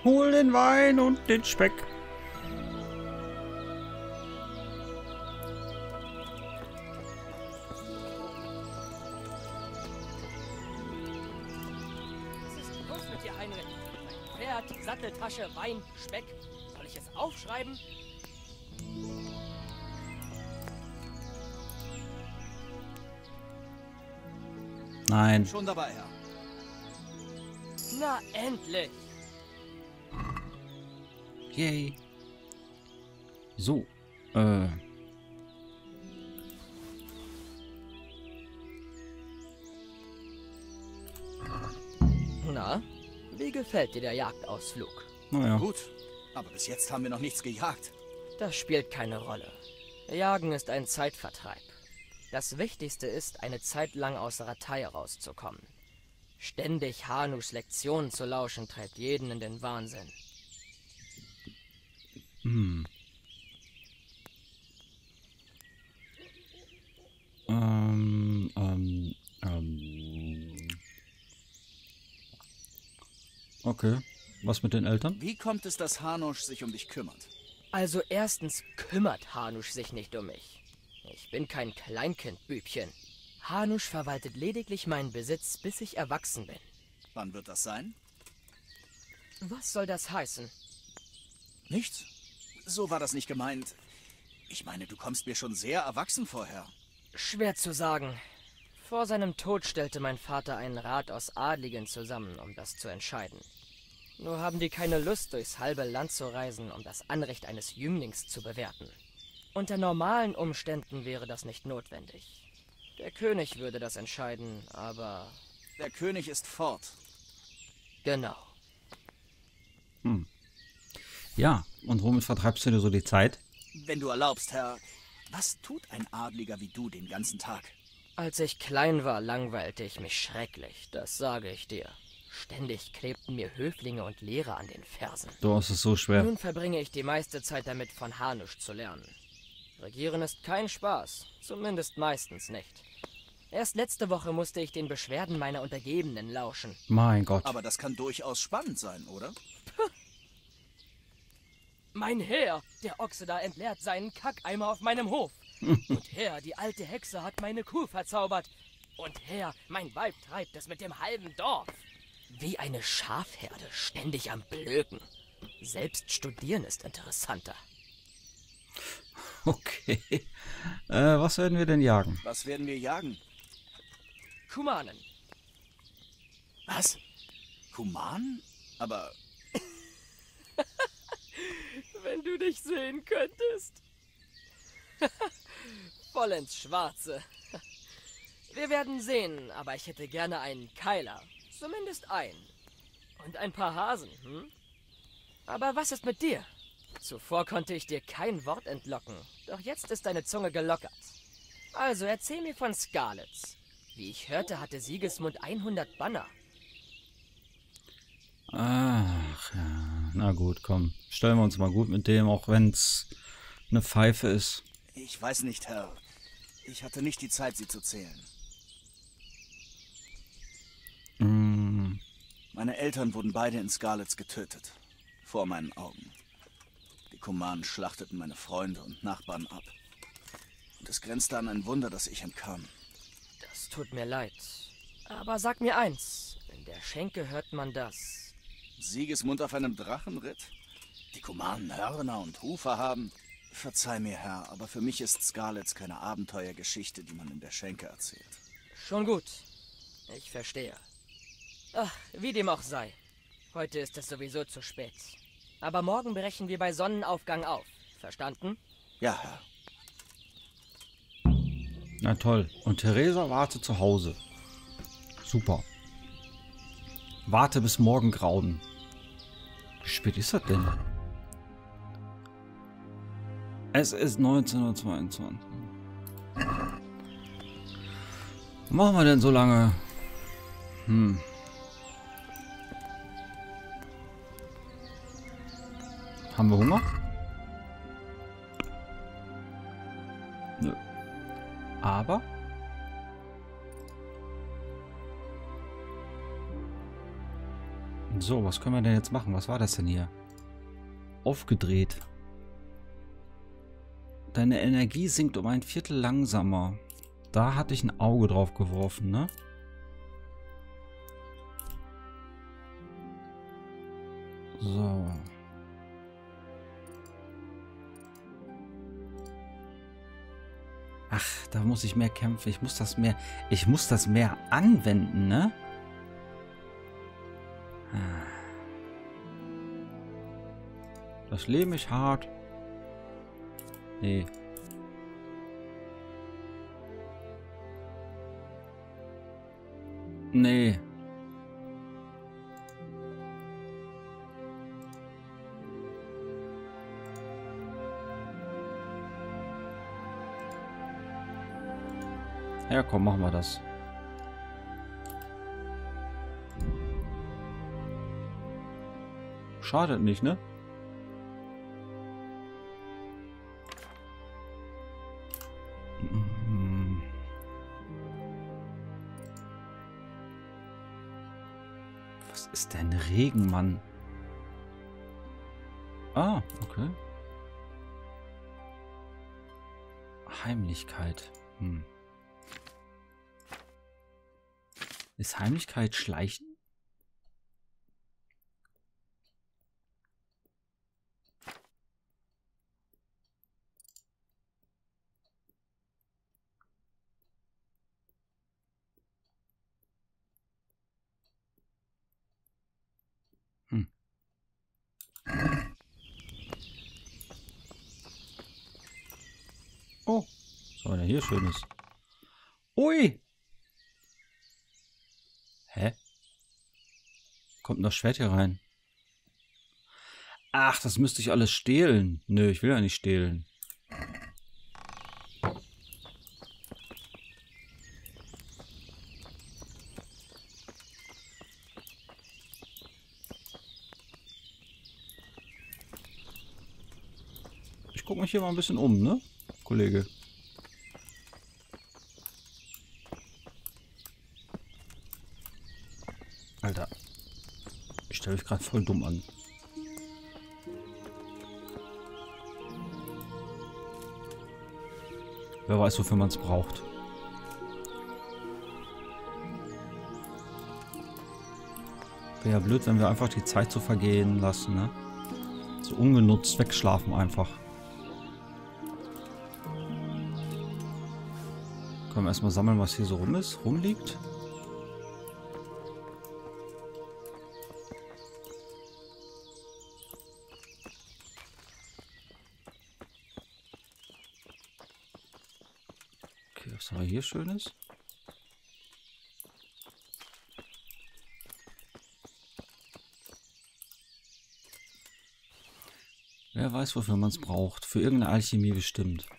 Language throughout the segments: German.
Hol den Wein und den Speck. Was ist los mit dir, Heinrich? Mein Pferd, Satteltasche, Wein, Speck. Soll ich es aufschreiben? Nein. Schon dabei, Herr. Na, endlich! Yay. So. Na, wie gefällt dir der Jagdausflug? Naja. Gut, aber bis jetzt haben wir noch nichts gejagt. Das spielt keine Rolle. Jagen ist ein Zeitvertreib. Das Wichtigste ist, eine Zeit lang aus Ratei rauszukommen. Ständig Hanus Lektionen zu lauschen, treibt jeden in den Wahnsinn. Hm. Okay. Was mit den Eltern? Wie kommt es, dass Hanusch sich um dich kümmert? Also erstens kümmert Hanusch sich nicht um mich. Ich bin kein Kleinkindbübchen. Hanusch verwaltet lediglich meinen Besitz, bis ich erwachsen bin. Wann wird das sein? Was soll das heißen? Nichts. So war das nicht gemeint. Ich meine, du kommst mir schon sehr erwachsen vorher. Schwer zu sagen. Vor seinem Tod stellte mein Vater einen Rat aus Adligen zusammen, um das zu entscheiden. Nur haben die keine Lust, durchs halbe Land zu reisen, um das Anrecht eines Jünglings zu bewerten. Unter normalen Umständen wäre das nicht notwendig. Der König würde das entscheiden, aber... Der König ist fort. Genau. Ja, und womit vertreibst du dir so die Zeit? Wenn du erlaubst, Herr, was tut ein Adliger wie du den ganzen Tag? Als ich klein war, langweilte ich mich schrecklich, das sage ich dir. Ständig klebten mir Höflinge und Lehrer an den Fersen. Du hast es so schwer. Nun verbringe ich die meiste Zeit damit, von Hanusch zu lernen. Regieren ist kein Spaß, zumindest meistens nicht. Erst letzte Woche musste ich den Beschwerden meiner Untergebenen lauschen. Mein Gott. Aber das kann durchaus spannend sein, oder? Mein Herr, der Ochse da entleert seinen Kackeimer auf meinem Hof. Und Herr, die alte Hexe hat meine Kuh verzaubert. Und Herr, mein Weib treibt es mit dem halben Dorf. Wie eine Schafherde, ständig am Blöken. Selbst studieren ist interessanter. Okay. Was werden wir denn jagen? Was werden wir jagen? Kumanen. Was? Kuman? Aber Wenn du dich sehen könntest. Voll ins Schwarze. Wir werden sehen, aber ich hätte gerne einen Keiler. Zumindest einen. Und ein paar Hasen, hm? Aber was ist mit dir? Zuvor konnte ich dir kein Wort entlocken, doch jetzt ist deine Zunge gelockert. Also erzähl mir von Skalitz. Wie ich hörte, hatte Sigismund 100 Banner. Ach ja. Na gut, komm. Stellen wir uns mal gut mit dem, auch wenn es eine Pfeife ist. ich weiß nicht, Herr. Ich hatte nicht die Zeit, sie zu zählen. Mm, Meine Eltern wurden beide in Skalitz getötet. Vor meinen Augen. Die Kumanen schlachteten meine Freunde und Nachbarn ab. Und es grenzte an ein Wunder, dass ich entkam. Das tut mir leid. Aber sag mir eins, in der Schenke hört man das. Sigismund auf einem Drachenritt? Die Kumanen Hörner und Hufe haben? Verzeih mir, Herr, aber für mich ist Skalitz keine Abenteuergeschichte, die man in der Schenke erzählt. Schon gut. Ich verstehe. Ach, wie dem auch sei. Heute ist es sowieso zu spät. Aber morgen brechen wir bei Sonnenaufgang auf. Verstanden? Ja, Herr. na toll. Und Theresa wartet zu Hause. Super. Warte bis morgen grauen. Wie spät ist das denn? Es ist 19:22 Uhr. Was machen wir denn so lange? Haben wir Hunger? Nö. Aber So, was können wir denn jetzt machen? Was war das denn hier? Aufgedreht. Deine Energie sinkt um 1/4 langsamer. Da hatte ich ein Auge drauf geworfen, ne? So. Ach, da muss ich mehr kämpfen. Ich muss das mehr anwenden, ne? Das Leben ist hart. Nee. Nee. Ja, komm, machen wir das. Schadet nicht, ne? Was ist denn Regen, Mann? Ah, okay. Heimlichkeit. Ist Heimlichkeit Schleichen? Oh, was war denn hier Schönes? Ui! Hä? Kommt noch Schwert hier rein? Ach, das müsste ich alles stehlen. Nö, ich will ja nicht stehlen. Ich gucke mich hier mal ein bisschen um, ne, Kollege? Alter. Ich stelle mich gerade voll dumm an. Wer weiß, wofür man es braucht. Wäre ja blöd, wenn wir einfach die Zeit so vergehen lassen, ne? So ungenutzt wegschlafen einfach. Können wir erstmal sammeln, was hier so rumliegt. Okay, was haben wir hier Schönes? Wer weiß, wofür man es braucht. Für irgendeine Alchemie bestimmt.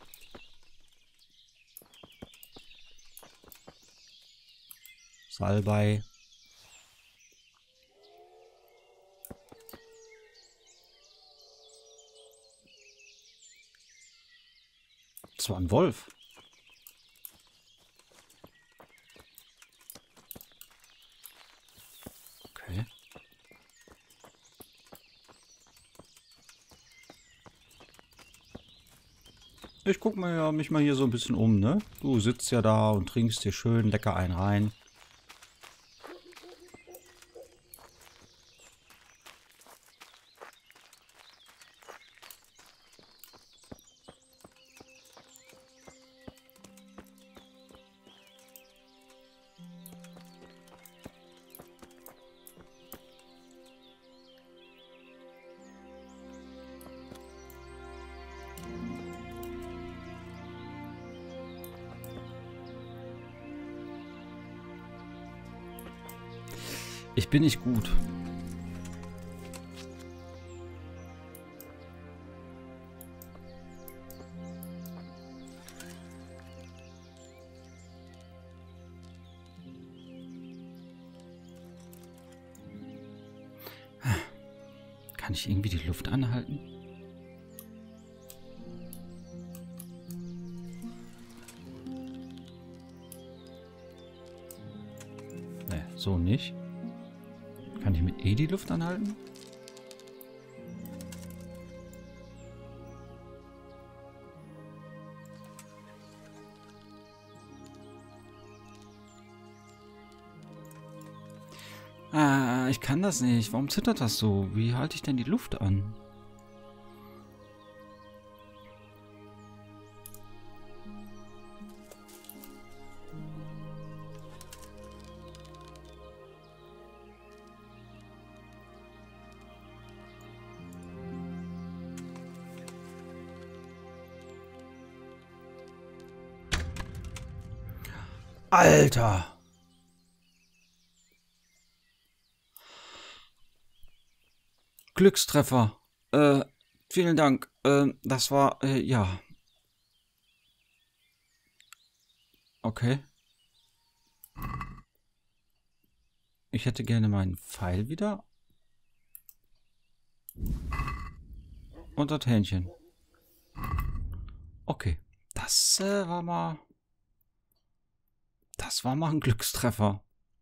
Salbei. Das war ein Wolf. Okay. Ich guck mich mal hier so ein bisschen um, ne? Du sitzt ja da und trinkst dir schön lecker einen rein. Ich bin nicht gut. Kann ich irgendwie die Luft anhalten? Ne, so nicht. Kann ich mit E die Luft anhalten? Ah, ich kann das nicht. Warum zittert das so? Wie halte ich denn die Luft an? Alter! Glückstreffer. Vielen Dank. Das war, ja. Okay. Ich hätte gerne meinen Pfeil wieder. Und das Hähnchen. Okay. Das war mal... Das war mal ein Glückstreffer.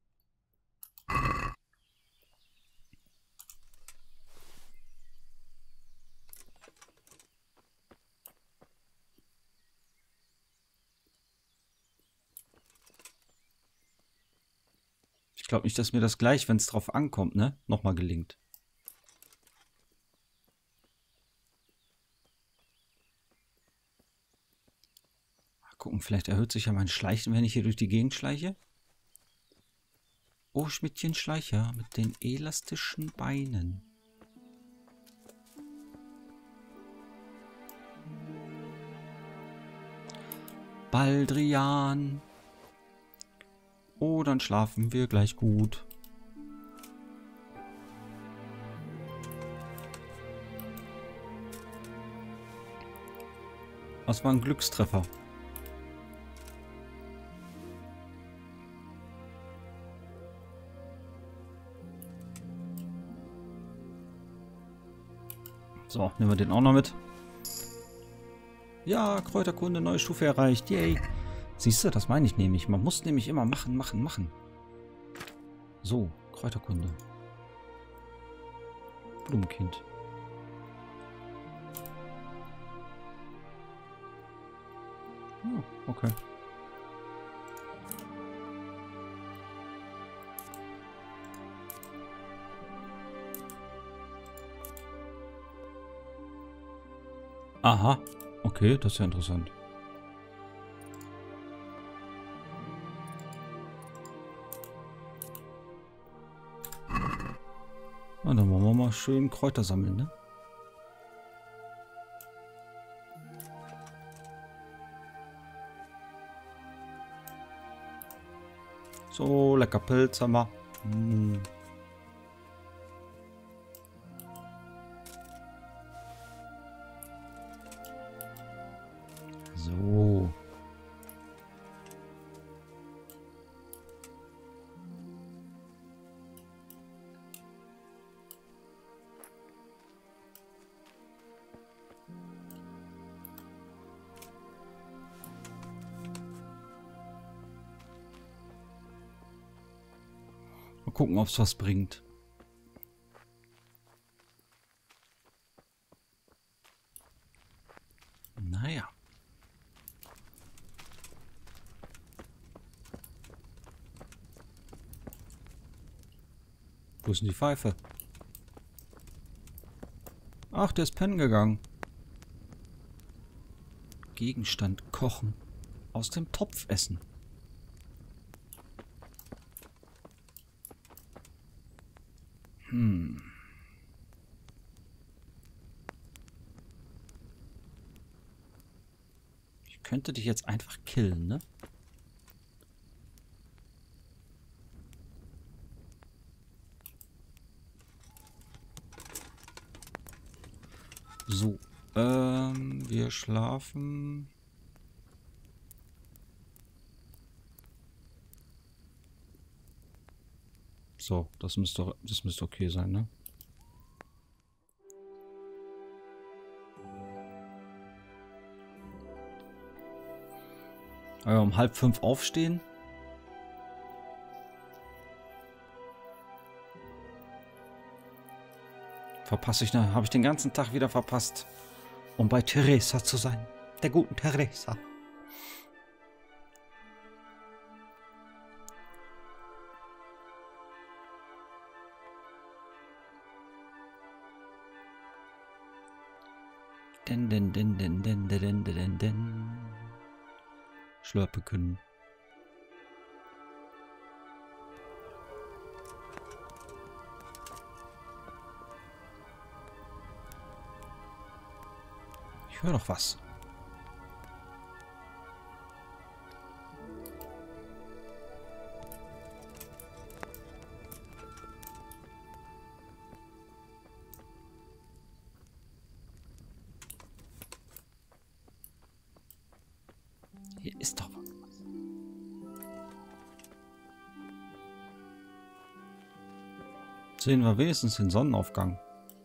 Ich glaube nicht, dass mir das gleich, wenn es drauf ankommt, ne, nochmal gelingt. Mal gucken, vielleicht erhöht sich ja mein Schleichen, wenn ich hier durch die Gegend schleiche. Oh, Schmidtchen Schleicher mit den elastischen Beinen. Baldrian. Oh, dann schlafen wir gleich gut. Was war ein Glückstreffer? So, nehmen wir den auch noch mit. Ja, Kräuterkunde, neue Stufe erreicht. Yay. Siehst du, das meine ich nämlich. Man muss nämlich immer machen, machen, machen. So, Kräuterkunde. Blumenkind. Oh, okay. Aha. Okay, das ist ja interessant. Na, dann wollen wir mal schön Kräuter sammeln, ne? So, lecker Pilz haben wir. Hm. So. Mal gucken, ob es was bringt. Naja. Wo ist denn die Pfeife? Ach, der ist pennen gegangen. Gegenstand kochen. Aus dem Topf essen. Ich könnte dich jetzt einfach killen, ne? So, wir schlafen. So, das müsste okay sein, ne? Aber um 4:30 aufstehen. Habe ich den ganzen Tag wieder verpasst, um bei Theresa zu sein. Der guten Theresa. Den. Schlörpeken. Ich höre doch was. Hier ist doch was. Sehen wir wenigstens den Sonnenaufgang.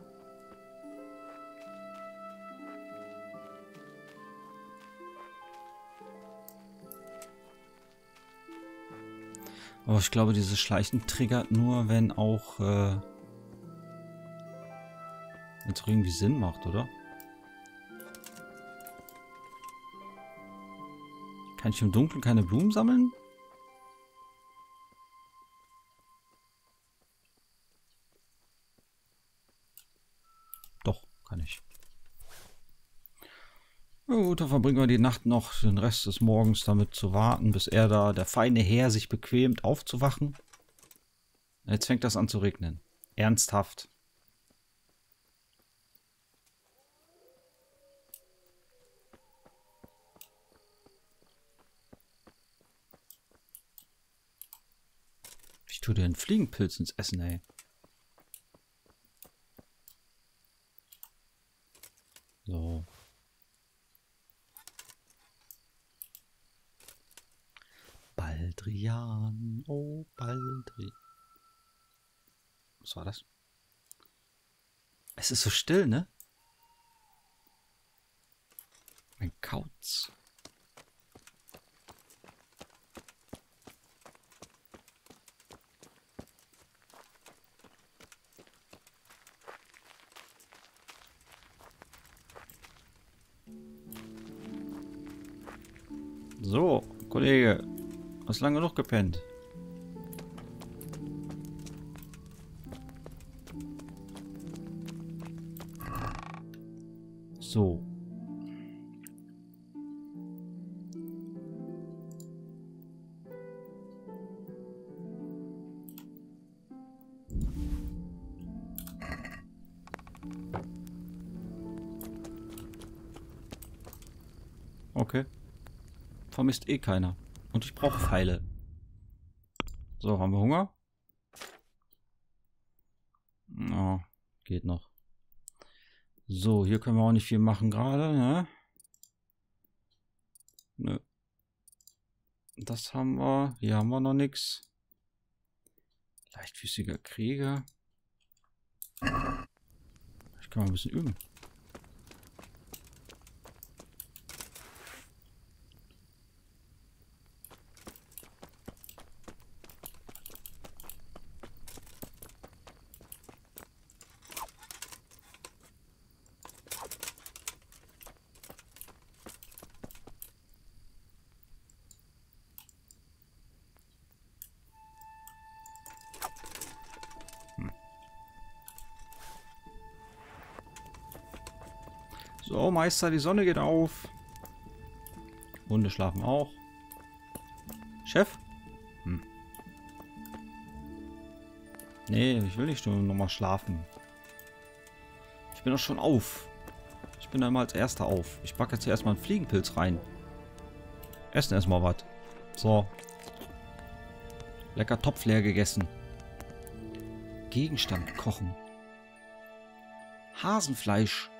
Aber ich glaube, dieses Schleichen triggert nur, wenn auch wenn es irgendwie Sinn macht, oder? Kann ich im Dunkeln keine Blumen sammeln? Doch, kann ich. Na gut, dann verbringen wir die Nacht noch, den Rest des Morgens damit zu warten, bis der feine Herr sich bequemt aufzuwachen. Jetzt fängt das an zu regnen. Ernsthaft. Ich tue dir einen Fliegenpilz ins Essen, ey. So. Baldrian, oh Baldrian. Was war das? Es ist so still, ne? Ein Kauz. So, Kollege, hast lange genug gepennt. So. Okay. Vermisst eh keiner. Und ich brauche Pfeile. So, haben wir Hunger? Oh, geht noch. So, hier können wir auch nicht viel machen gerade, ne? Nö. Das haben wir. Hier haben wir noch nichts. Leichtfüßiger Krieger. Ich kann mal ein bisschen üben. So, Meister, die Sonne geht auf. Hunde schlafen auch. Chef? Nee, ich will nicht nur noch mal schlafen. Ich bin doch schon auf. Ich bin einmal als Erster auf. Ich packe jetzt hier erstmal einen Fliegenpilz rein. Essen erstmal was. So. Lecker Topf leer gegessen. Gegenstand kochen. Hasenfleisch.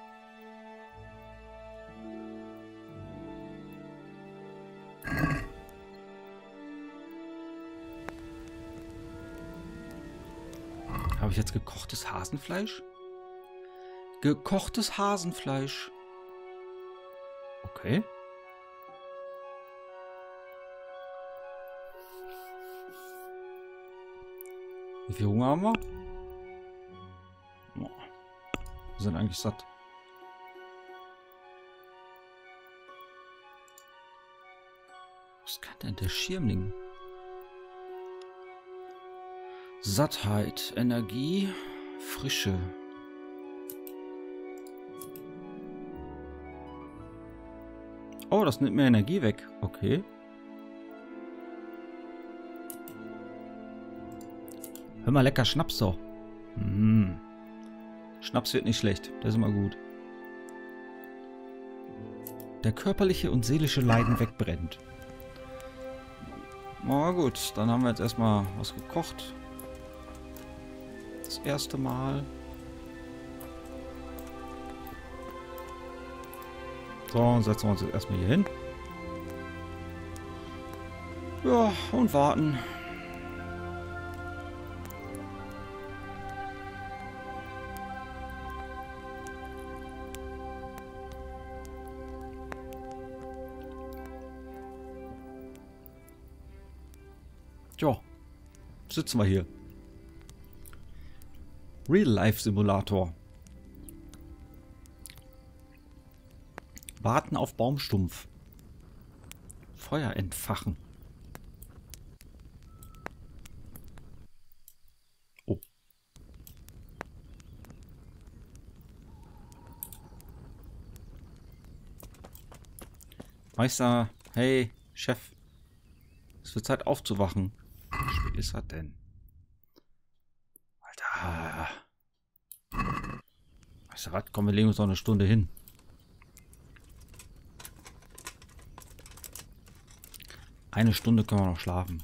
Habe ich jetzt gekochtes Hasenfleisch? Gekochtes Hasenfleisch. Okay. Wie viel Hunger haben wir? Wir sind eigentlich satt. Was kann denn der Schirmling? Sattheit, Energie, Frische. Oh, das nimmt mir Energie weg. Okay. Hör mal, lecker Schnaps doch. Schnaps wird nicht schlecht. Das ist immer gut. Der körperliche und seelische Leiden wegbrennt. Na gut, dann haben wir jetzt erstmal was gekocht. Das erste Mal. So, setzen wir uns jetzt erstmal hier hin. Ja, und warten. Tja, sitzen wir hier. Real-Life-Simulator. Warten auf Baumstumpf. Feuer entfachen. Oh. Meister, hey, Chef. Es wird Zeit aufzuwachen. Wie spät ist das denn? Alter. Weißt du was? Komm, wir legen uns noch eine Stunde hin. Eine Stunde können wir noch schlafen.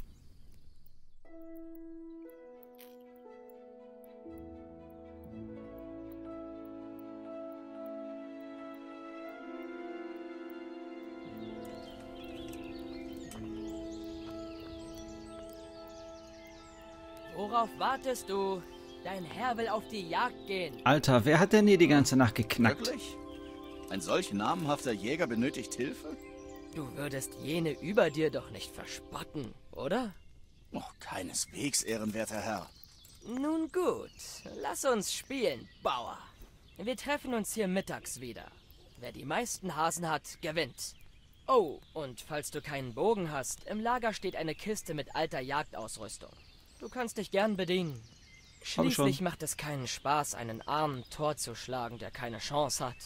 Worauf wartest du? Dein Herr will auf die Jagd gehen. Alter, wer hat denn hier die ganze Nacht geknackt? Wirklich? Ein solch namenhafter Jäger benötigt Hilfe? Du würdest jene über dir doch nicht verspotten, oder? Oh, keineswegs, ehrenwerter Herr. Nun gut, lass uns spielen, Bauer. Wir treffen uns hier mittags wieder. Wer die meisten Hasen hat, gewinnt. Oh, und falls du keinen Bogen hast, im Lager steht eine Kiste mit alter Jagdausrüstung. Du kannst dich gern bedienen. Schließlich macht es keinen Spaß, einen armen Tor zu schlagen, der keine Chance hat.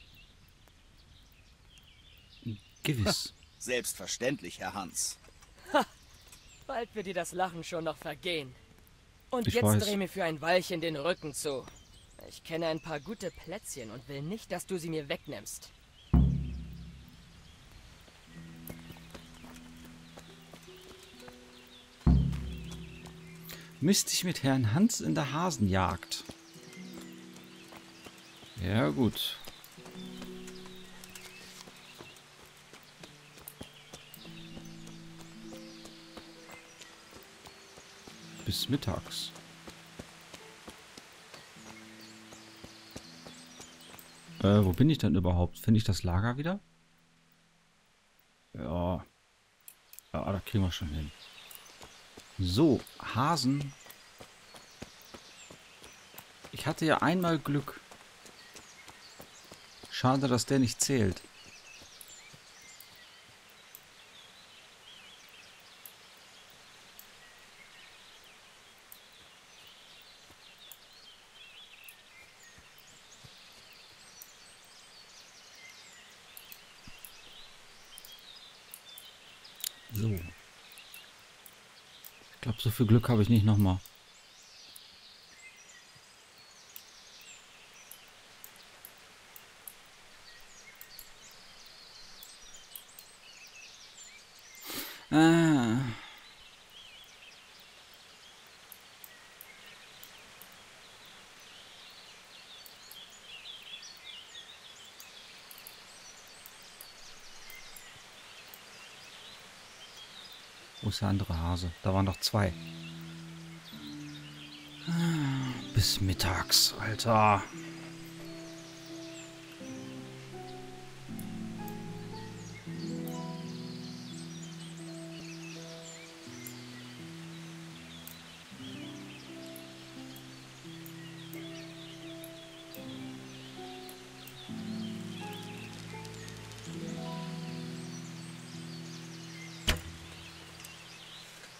Gewiss. Selbstverständlich, Herr Hans. Ha! Bald wird dir das Lachen schon noch vergehen. Und Ich jetzt weiß. dreh mir für ein Weilchen den Rücken zu. Ich kenne ein paar gute Plätzchen und will nicht, dass du sie mir wegnimmst. Misst dich mit Herrn Hans in der Hasenjagd. Ja, gut. Bis mittags. Wo bin ich denn überhaupt? Finde ich das Lager wieder? Ja. Ja, da kriegen wir schon hin. So, Hasen. Ich hatte ja einmal Glück. Schade, dass der nicht zählt. So. Ich glaube, so viel Glück habe ich nicht nochmal. Ah. Wo ist der andere Hase? Da waren noch zwei. Bis mittags, Alter.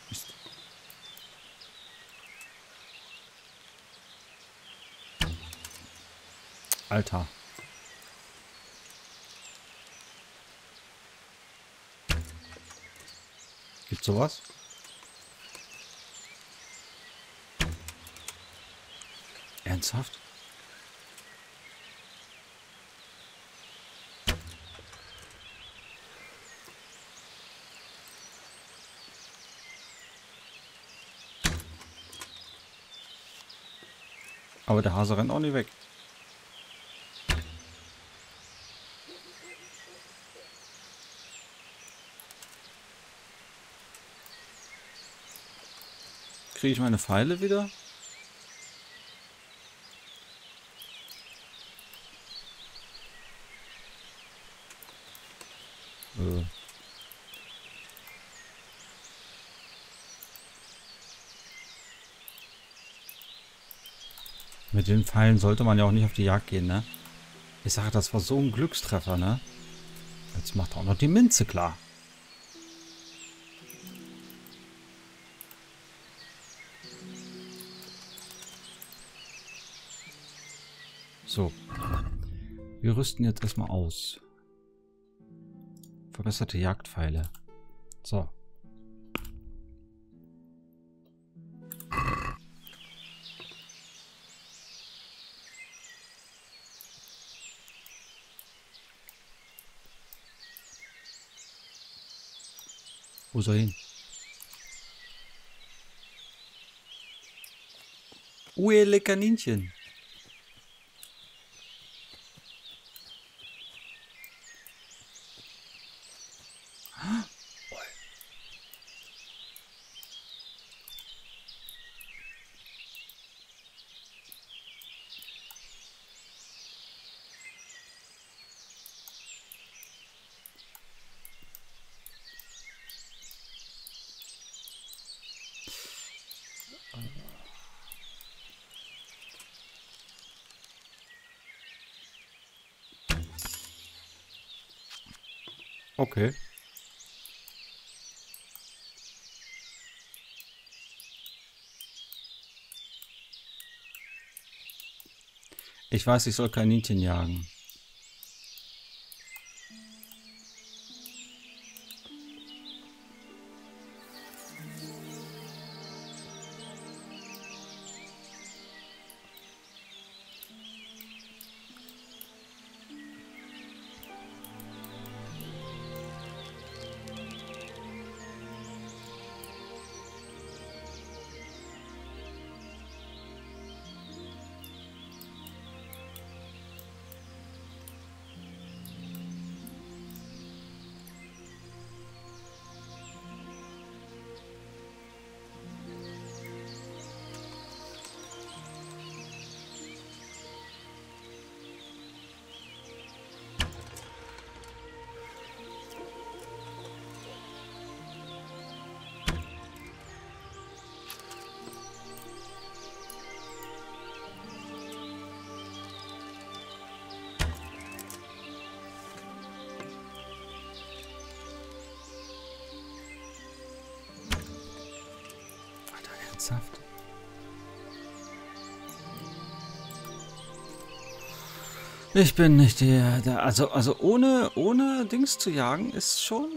Mist. Alter. Gibt's sowas? Ernsthaft? Aber der Hase rennt auch nicht weg. Kriege ich meine Pfeile wieder? Mit den Pfeilen sollte man ja auch nicht auf die Jagd gehen, ne? Ich sage, das war so ein Glückstreffer, ne? Jetzt macht auch noch die Minze klar. So. Wir rüsten jetzt erstmal aus. Verbesserte Jagdpfeile. So. Wo soll er hin? Uele Kaninchen. Okay. Ich weiß, ich soll Kaninchen jagen. Ernsthaft? Ich bin nicht der also ohne Dings zu jagen ist schon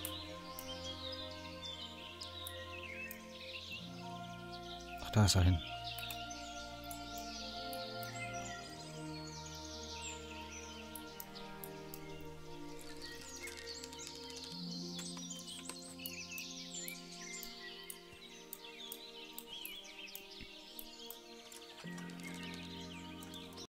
Ach, da ist er hin.